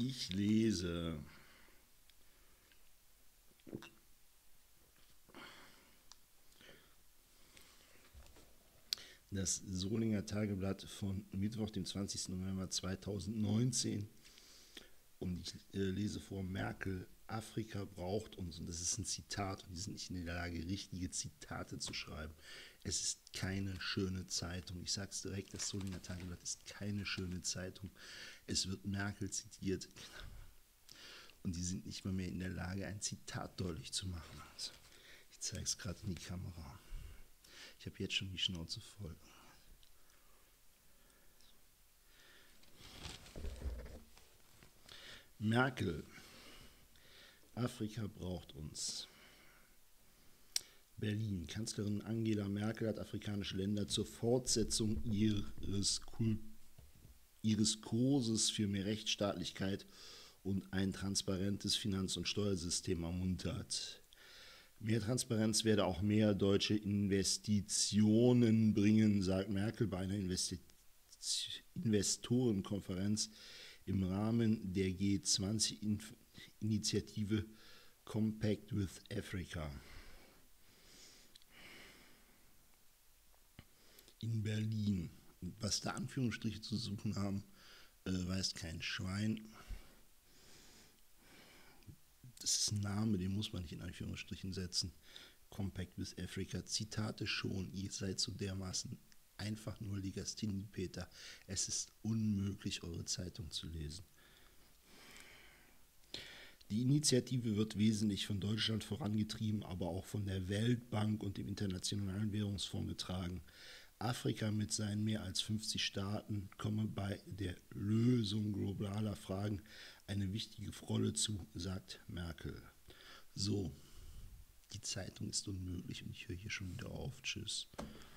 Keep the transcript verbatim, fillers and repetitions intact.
Ich lese das Solinger Tageblatt von Mittwoch, dem zwanzigsten November zweitausendneunzehn. Und ich äh, lese vor: Merkel: Afrika braucht uns. Und das ist ein Zitat. Und die sind nicht in der Lage, richtige Zitate zu schreiben. Es ist keine schöne Zeitung. Ich sage es direkt, das Solinger Tageblatt ist keine schöne Zeitung. Es wird Merkel zitiert. Und die sind nicht mal mehr in der Lage, ein Zitat deutlich zu machen. Also, ich zeige es gerade in die Kamera. Ich habe jetzt schon die Schnauze voll. Merkel: Afrika braucht uns. Berlin: Kanzlerin Angela Merkel hat afrikanische Länder zur Fortsetzung ihres, ihres Kurses für mehr Rechtsstaatlichkeit und ein transparentes Finanz- und Steuersystem ermuntert. Mehr Transparenz werde auch mehr deutsche Investitionen bringen, sagt Merkel bei einer Investi- Investorenkonferenz im Rahmen der G zwanzig-Initiative Compact with Africa. In Berlin. Was da Anführungsstriche zu suchen haben, äh, weiß kein Schwein. Das ist ein Name, den muss man nicht in Anführungsstrichen setzen. Compact with Africa, Zitate schon, ihr seid so dermaßen einfach nur Legasthenie-Peter. Es ist unmöglich, eure Zeitung zu lesen. Die Initiative wird wesentlich von Deutschland vorangetrieben, aber auch von der Weltbank und dem Internationalen Währungsfonds getragen. Afrika mit seinen mehr als fünfzig Staaten komme bei der Lösung globaler Fragen eine wichtige Rolle zu, sagt Merkel. So, die Zeitung ist unmöglich und ich höre hier schon wieder auf. Tschüss.